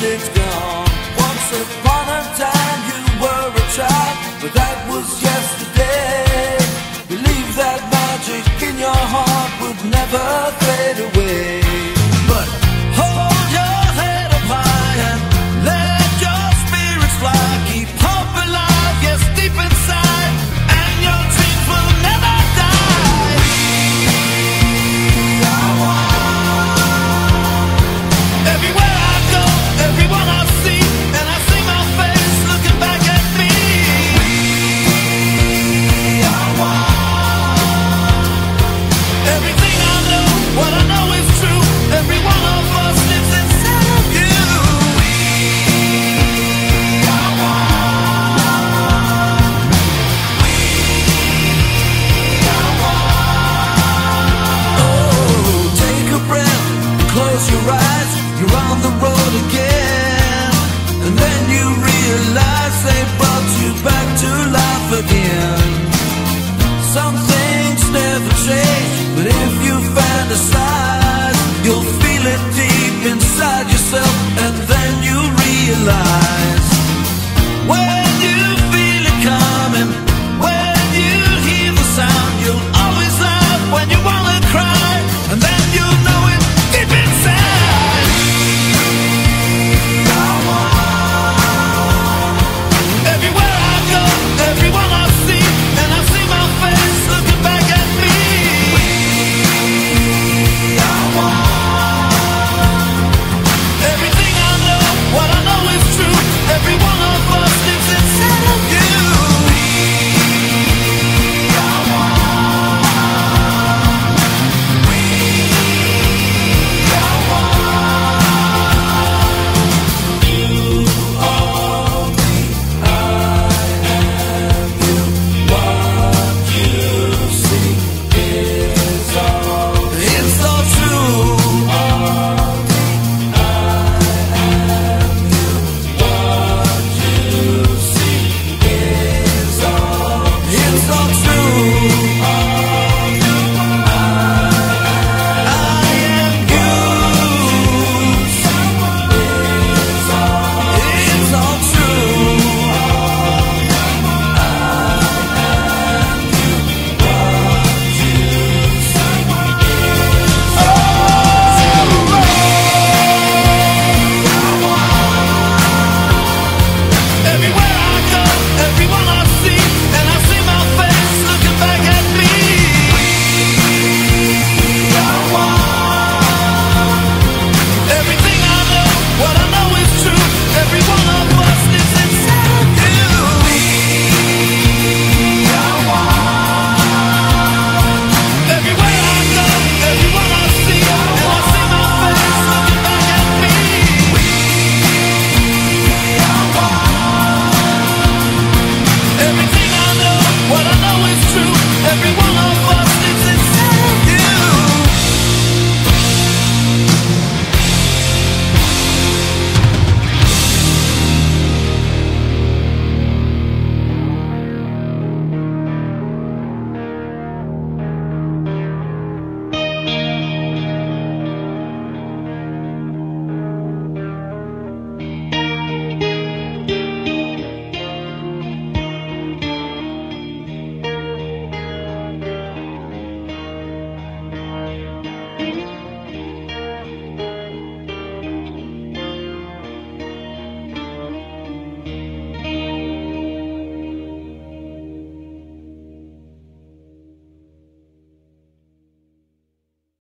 feeling's gone. Once upon a time you were a child, but that was yesterday. Believe that magic in your heart would never fade away. But hold your head up high and let your spirits fly. Keep hope alive, yes, deep inside, and your dreams will never die. We are one. Everywhere I go, everyone I see, and I see my face looking back at me. We are one. Everything I know, what I know is true. Every one of us lives inside of you. We are one. We are one. Oh, take a breath, close your eyes. You're on the road again, and then you realize they brought you back to life again. Some things never change, but if you fantasize, you'll feel it deep inside yourself, and then you realize, well,